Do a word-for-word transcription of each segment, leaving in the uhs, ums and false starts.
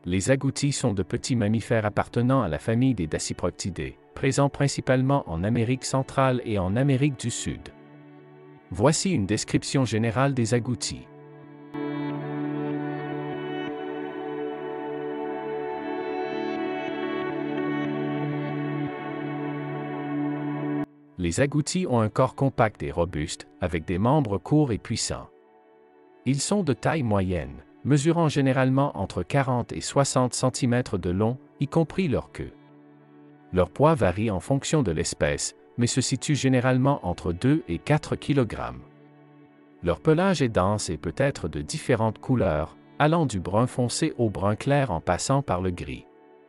Les agoutis sont de petits mammifères appartenant à la famille des Dasyproctidae, présents principalement en Amérique centrale et en Amérique du Sud. Voici une description générale des agoutis. Les agoutis ont un corps compact et robuste, avec des membres courts et puissants. Ils sont de taille moyenne, mesurant généralement entre quarante et soixante centimètres de long, y compris leur queue. Leur poids varie en fonction de l'espèce, mais se situe généralement entre deux et quatre kilogrammes. Leur pelage est dense et peut être de différentes couleurs, allant du brun foncé au brun clair en passant par le gris.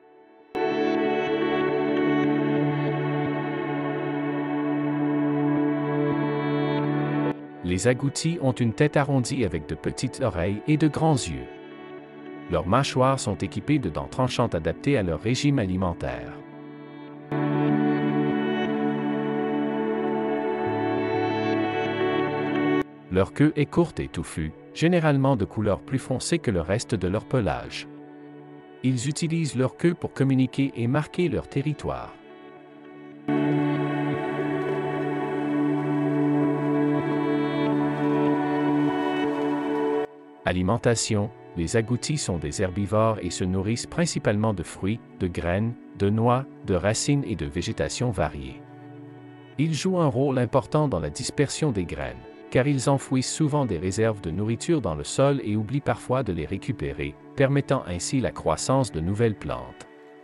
Les agoutis ont une tête arrondie avec de petites oreilles et de grands yeux. Leurs mâchoires sont équipées de dents tranchantes adaptées à leur régime alimentaire. Leur queue est courte et touffue, généralement de couleur plus foncée que le reste de leur pelage. Ils utilisent leur queue pour communiquer et marquer leur territoire. Alimentation: les agoutis sont des herbivores et se nourrissent principalement de fruits, de graines, de noix, de racines et de végétation variée. Ils jouent un rôle important dans la dispersion des graines, car ils enfouissent souvent des réserves de nourriture dans le sol et oublient parfois de les récupérer, permettant ainsi la croissance de nouvelles plantes.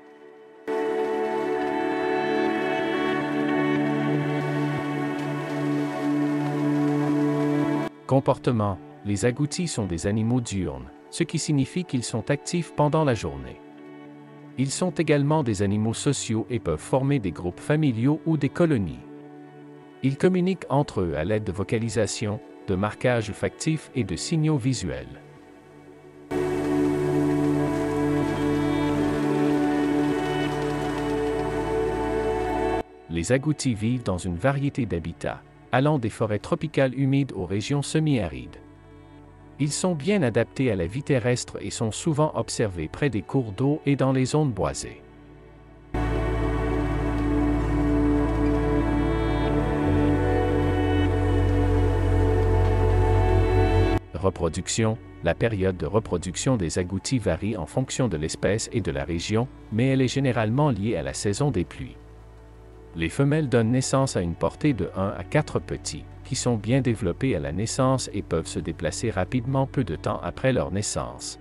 Comportement: les agoutis sont des animaux diurnes, ce qui signifie qu'ils sont actifs pendant la journée. Ils sont également des animaux sociaux et peuvent former des groupes familiaux ou des colonies. Ils communiquent entre eux à l'aide de vocalisation, de marquage olfactif et de signaux visuels. Les agoutis vivent dans une variété d'habitats, allant des forêts tropicales humides aux régions semi-arides. Ils sont bien adaptés à la vie terrestre et sont souvent observés près des cours d'eau et dans les zones boisées. Reproduction: la période de reproduction des agoutis varie en fonction de l'espèce et de la région, mais elle est généralement liée à la saison des pluies. Les femelles donnent naissance à une portée de un à quatre petits, qui sont bien développés à la naissance et peuvent se déplacer rapidement peu de temps après leur naissance.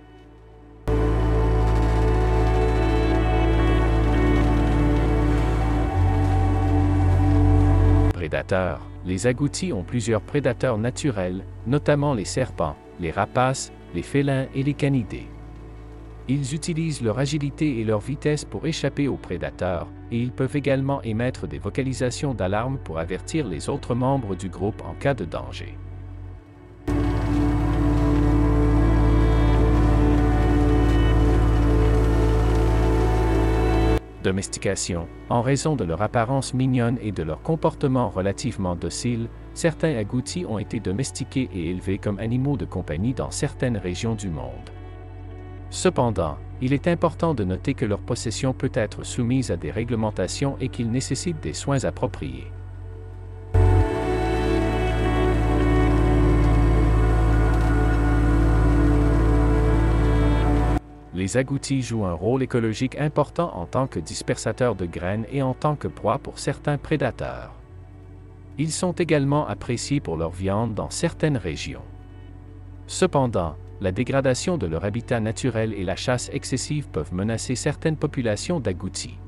Prédateurs: les agoutis ont plusieurs prédateurs naturels, notamment les serpents, les rapaces, les félins et les canidés. Ils utilisent leur agilité et leur vitesse pour échapper aux prédateurs, et ils peuvent également émettre des vocalisations d'alarme pour avertir les autres membres du groupe en cas de danger. Domestication: en raison de leur apparence mignonne et de leur comportement relativement docile, certains agoutis ont été domestiqués et élevés comme animaux de compagnie dans certaines régions du monde. Cependant, il est important de noter que leur possession peut être soumise à des réglementations et qu'ils nécessitent des soins appropriés. Les agoutis jouent un rôle écologique important en tant que dispersateurs de graines et en tant que proie pour certains prédateurs. Ils sont également appréciés pour leur viande dans certaines régions. Cependant, la dégradation de leur habitat naturel et la chasse excessive peuvent menacer certaines populations d'agoutis.